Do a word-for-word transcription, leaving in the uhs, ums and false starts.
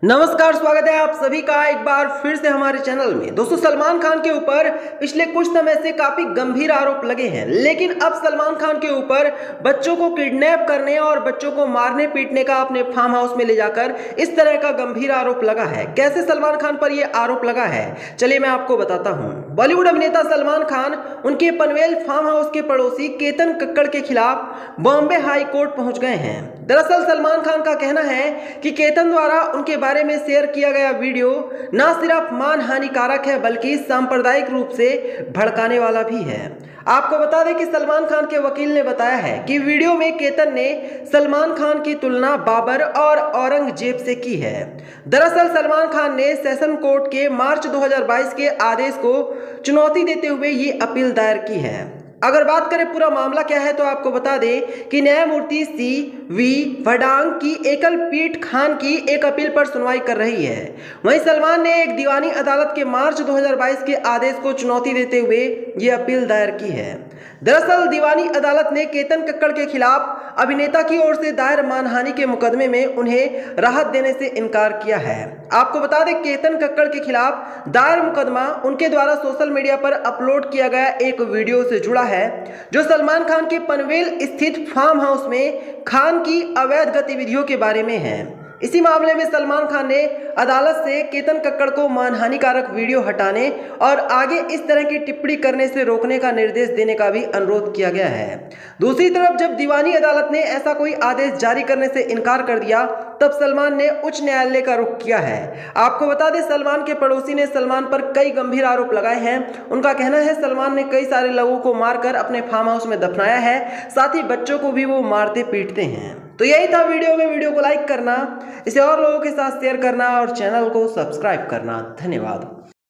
नमस्कार, स्वागत है आप सभी का एक बार फिर से हमारे चैनल में। दोस्तों, सलमान खान के ऊपर पिछले कुछ समय से काफी गंभीर आरोप लगे हैं, लेकिन अब सलमान खान के ऊपर बच्चों को किडनैप करने और बच्चों को मारने पीटने का अपने फार्म हाउस में ले जाकर इस तरह का गंभीर आरोप लगा है। कैसे सलमान खान पर यह आरोप लगा है, चलिए मैं आपको बताता हूं। बॉलीवुड अभिनेता सलमान खान उनके पनवेल फार्म हाउस के पड़ोसी केतन कक्कड़ के खिलाफ बॉम्बे हाई कोर्ट पहुंच गए हैं। दरअसल सलमान खान का कहना है कि केतन द्वारा उनके बारे में शेयर किया गया वीडियो न सिर्फ मान हानिकारक है बल्कि सांप्रदायिक रूप से भड़काने वाला भी है। आपको बता दें कि सलमान खान के वकील ने बताया है कि वीडियो में केतन ने सलमान खान की तुलना बाबर और औरंगजेब से की है। दरअसल सलमान खान ने सेशन कोर्ट के मार्च दो हज़ार बाईस के आदेश को चुनौती देते हुए ये अपील दायर की है। अगर बात करें पूरा मामला क्या है तो आपको बता दें कि न्यायमूर्ति सी वी वडांग की एकल पीठ खान की एक अपील पर सुनवाई कर रही है। वहीं सलमान ने एक दीवानी अदालत के मार्च दो हज़ार बाईस के आदेश को चुनौती देते हुए ये अपील दायर की है। दरअसल दीवानी अदालत ने केतन कक्कड़ के खिलाफ अभिनेता की ओर से दायर मानहानि के मुकदमे में उन्हें राहत देने से इनकार किया है। आपको बता दें, केतन कक्कड़ के खिलाफ दायर मुकदमा उनके द्वारा सोशल मीडिया पर अपलोड किया गया एक वीडियो से जुड़ा है, जो सलमान खान के पनवेल स्थित फार्म हाउस में खान की अवैध गतिविधियों के बारे में है। इसी मामले में सलमान खान ने अदालत से केतन कक्कड़ को मानहानिकारक वीडियो हटाने और आगे इस तरह की टिप्पणी करने से रोकने का निर्देश देने का भी अनुरोध किया गया है। दूसरी तरफ जब दीवानी अदालत ने ऐसा कोई आदेश जारी करने से इनकार कर दिया, तब सलमान ने उच्च न्यायालय का रुख किया है। आपको बता दें, सलमान के पड़ोसी ने सलमान पर कई गंभीर आरोप लगाए हैं। उनका कहना है सलमान ने कई सारे लोगों को मारकर अपने फार्म हाउस में दफनाया है, साथ ही बच्चों को भी वो मारते पीटते हैं। तो यही था वीडियो में। वीडियो को लाइक करना, इसे और लोगों के साथ शेयर करना और चैनल को सब्सक्राइब करना। धन्यवाद।